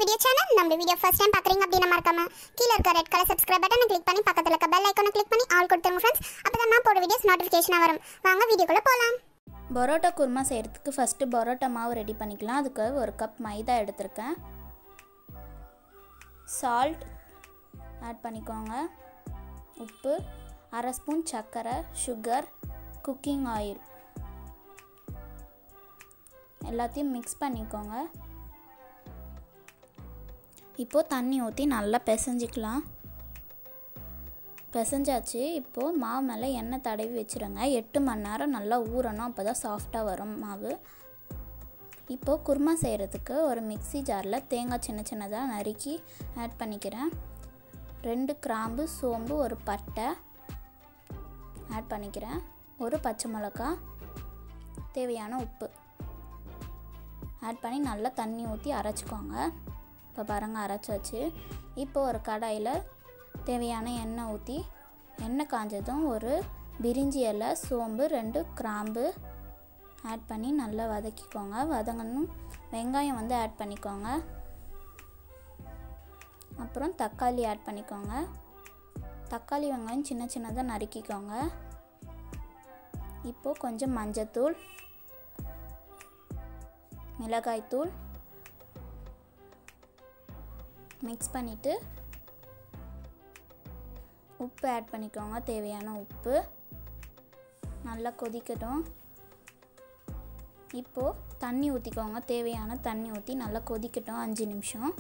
Video channel. நம்ம video first time பார்க்குறீங்க அப்படின்னா மறக்காம கீழே இருக்க ரெட் கலர் சப்ஸ்கிரைப் பட்டனை கிளிக் பண்ணி பக்கத்துல இருக்க பெல் ஐகானை கிளிக் பண்ணி ஆல் கொடுத்துருங்க ஃப்ரெண்ட்ஸ். அப்பதான் நான் போடுற வீடியோஸ் நோட்டிஃபிகேஷனா வரும். வாங்க வீடியோக்குள்ள போலாம். பரோட்டா குருமா செய்கிறதுக்கு ஃபஸ்ட்டு பரோட்டா மாவு ரெடி பண்ணிக்கலாம். அதுக்கு ஒரு கப் மைதா எடுத்திருக்கேன். சால்ட் ஆட் பண்ணிக்கோங்க, உப்பு, அரை ஸ்பூன் சர்க்கரை, சுகர், குக்கிங் ஆயில் எல்லாத்தையும் மிக்ஸ் பண்ணிக்கோங்க. இப்போது தண்ணி ஊற்றி நல்லா பிசைஞ்சிக்கலாம். பிசைஞ்சாச்சு. இப்போது மாவு மேலே எண்ணெய் தடவி வச்சுருங்க. 8 மணி நேரம் நல்லா ஊறணும், அப்போ தான் சாஃப்டாக வரும் மாவு. இப்போது குருமா செய்கிறதுக்கு ஒரு மிக்ஸி ஜாரில் தேங்காய் சின்ன சின்னதாக நறுக்கி ஆட் பண்ணிக்கிறேன். 2 கிராம்பு, சோம்பு, ஒரு பட்டை ஆட் பண்ணிக்கிறேன். ஒரு பச்சை மிளகாய், தேவையான உப்பு ஆட் பண்ணி நல்லா தண்ணி ஊற்றி அரைச்சிக்கோங்க. இப்போ பாருங்கள் அரைச்சாச்சு. இப்போது ஒரு கடாயில் தேவையான எண்ணெய் ஊற்றி, எண்ணெய் காஞ்சதும் ஒரு பிரிஞ்சி இலை, சோம்பு, 2 கிராம்பு ஆட் பண்ணி நல்லா வதக்கிக்கோங்க. வதங்கணும். வெங்காயம் ஆட் பண்ணிக்கோங்க. அப்புறம் தக்காளி ஆட் பண்ணிக்கோங்க. தக்காளி வெங்காயம் சின்ன சின்னதாக நறுக்கிக்கோங்க. இப்போது கொஞ்சம் மஞ்சத்தூள், மிளகாய்த்தூள் மிக்ஸ் பண்ணிவிட்டு உப்பு ஆட் பண்ணிக்கோங்க. தேவையான உப்பு. நல்லா கொதிக்கட்டும். இப்போது தண்ணி ஊற்றிக்கோங்க. தேவையான தண்ணி ஊற்றி நல்லா கொதிக்கட்டும் 5 நிமிஷம்.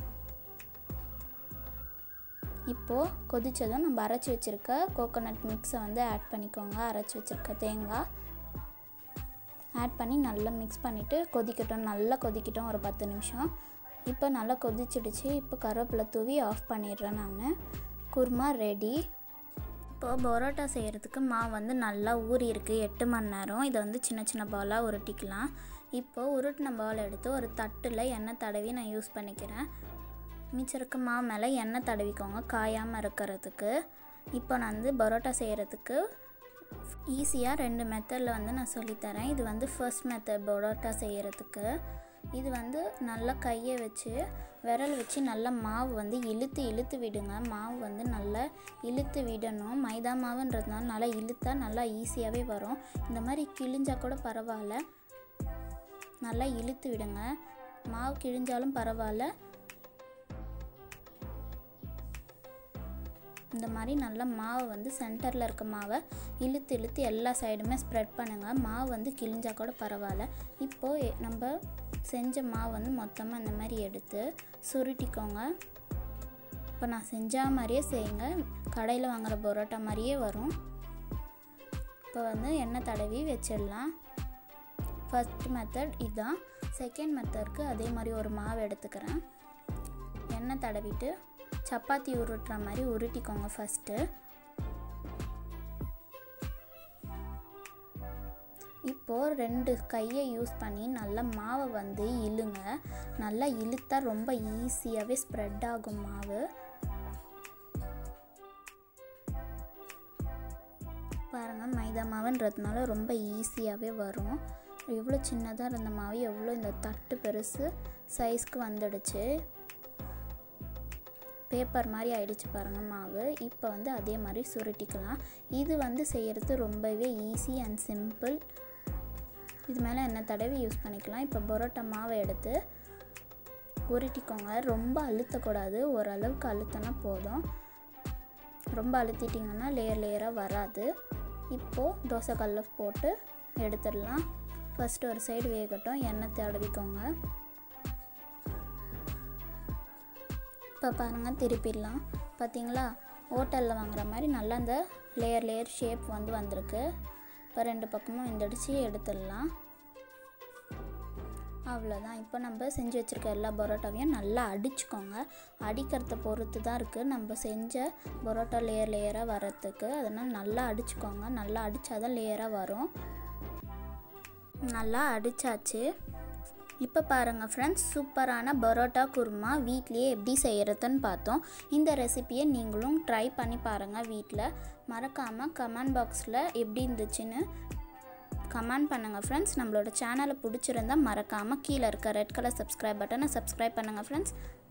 இப்போது கொதித்ததும் நம்ம அரைச்சி வச்சுருக்க கோகோனட் மிக்ஸை ஆட் பண்ணிக்கோங்க. அரைச்சி வச்சுருக்க தேங்காய் ஆட் பண்ணி நல்லா மிக்ஸ் பண்ணிவிட்டு கொதிக்கட்டும். நல்லா கொதிக்கட்டும் ஒரு 10 நிமிஷம். இப்போ நல்லா கொதிச்சிடுச்சு. இப்போ கருவேப்பிலை தூவி ஆஃப் பண்ணிடுறேன் நான். குருமா ரெடி. இப்போது பரோட்டா செய்கிறதுக்கு மாவு நல்லா ஊறி இருக்குது 8 மணி நேரம். இதை சின்ன சின்ன பாலாக உருட்டிக்கலாம். இப்போது உருட்டின பால் எடுத்து ஒரு தட்டில் எண்ணெய் தடவி நான் யூஸ் பண்ணிக்கிறேன். மிச்சம் இருக்க மாவு மேலே எண்ணெய் தடவிக்கோங்க காயாமல் இருக்கிறதுக்கு. இப்போ நான் பரோட்டா செய்கிறதுக்கு ஈஸியாக 2 மெத்தடில் நான் சொல்லித்தரேன். இது ஃபர்ஸ்ட் மெத்தட் பரோட்டா செய்கிறதுக்கு. இது நல்லா கையை வச்சு விரல் வச்சு நல்லா மாவு இழுத்து இழுத்து விடுங்க. மாவு நல்லா இழுத்து விடணும். மைதா மாவுன்றதுனால நல்லா இழுத்தா நல்லா ஈஸியாகவே வரும். இந்த மாதிரி கிழிஞ்சால் கூட பரவாயில்ல, நல்லா இழுத்து விடுங்க. மாவு கிழிஞ்சாலும் பரவாயில்ல, இந்த மாதிரி நல்லா மாவு சென்டரில் இருக்க மாவை இழுத்து இழுத்து எல்லா சைடுமே ஸ்ப்ரெட் பண்ணுங்கள். மாவு கிழிஞ்சால் கூட பரவாயில்ல. இப்போது நம்ம செஞ்ச மாவு மொத்தமாக இந்த மாதிரி எடுத்து சுருட்டிக்கோங்க. இப்போ நான் செஞ்ச மாதிரியே செய்யுங்க. கடையில் வாங்குகிற பரோட்டா மாதிரியே வரும். இப்போ எண்ணெய் தடவி வச்சிடலாம். ஃபர்ஸ்ட் மெத்தட் இதுதான். செகண்ட் மெத்தடுக்கு அதே மாதிரி ஒரு மாவு எடுத்துக்கிறேன். எண்ணெய் தடவிட்டு சப்பாத்தி உருட்டுற மாதிரி உருட்டிக்கோங்க. ஃபஸ்ட்டு இப்போது 2 கையை யூஸ் பண்ணி நல்லா மாவை இழுங்க. நல்லா இழுத்தா ரொம்ப ஈஸியாகவே ஸ்ப்ரெட் ஆகும் மாவு. பாருங்கள், மைதா மாவுன்றதுனால ரொம்ப ஈஸியாகவே வரும். எவ்வளோ சின்னதாக இருந்த மாவு எவ்வளோ இந்த தட்டு பெருசு சைஸ்க்கு வந்துடுச்சு. பேப்பர் மாதிரி ஆயிடுச்சு பாருங்கள் மாவு. இப்போ அதே மாதிரி சுருட்டிக்கலாம். இது செய்கிறது ரொம்பவே ஈஸி அண்ட் சிம்பிள். இது மேலே எண்ணெய் தடவி யூஸ் பண்ணிக்கலாம். இப்போ பரோட்டா மாவை எடுத்து உருட்டிக்கோங்க. ரொம்ப அழுத்தக்கூடாது, ஓரளவுக்கு அழுத்தினா போதும். ரொம்ப அழுத்திட்டிங்கன்னா லேயர் லேயராக வராது. இப்போது தோசைக்கல்ல போட்டு எடுத்துடலாம். ஃபஸ்ட்டு ஒரு சைடு வேகட்டும். எண்ணெய் தடவிக்கோங்க. இப்போ பாருங்கள், திருப்பிடலாம். பார்த்தீங்களா, ஹோட்டலில் வாங்குகிற மாதிரி நல்லா அந்த லேயர் லேயர் ஷேப் வந்திருக்கு. இப்போ 2 பக்கமும் வெந்தடிச்சு எடுத்துடலாம். அவ்வளோதான். இப்போ நம்ம செஞ்சு வச்சுருக்க எல்லா பரோட்டாவையும் நல்லா அடிச்சுக்கோங்க. அடிக்கிறத பொறுத்து தான் இருக்குது நம்ம செஞ்ச பரோட்டா லேயர் லேயராக வர்றதுக்கு. அதனால் நல்லா அடிச்சுக்கோங்க. நல்லா அடித்தாதான் லேயராக வரும். நல்லா அடித்தாச்சு. இப்போ பாருங்கள் ஃப்ரெண்ட்ஸ், சூப்பரான பரோட்டா குருமா வீட்லேயே எப்படி செய்கிறதுன்னு பார்த்தோம். இந்த ரெசிபியை நீங்களும் ட்ரை பண்ணி பாருங்கள் வீட்டில். மறக்காமல் கமெண்ட் பாக்ஸில் எப்படி இருந்துச்சுன்னு கமெண்ட் பண்ணுங்கள் ஃப்ரெண்ட்ஸ். நம்மளோட சேனலை பிடிச்சிருந்தால் மறக்காமல் கீழே இருக்க ரெட் கலர் சப்ஸ்கிரைப் பட்டனை சப்ஸ்கிரைப் பண்ணுங்கள் ஃப்ரெண்ட்ஸ்.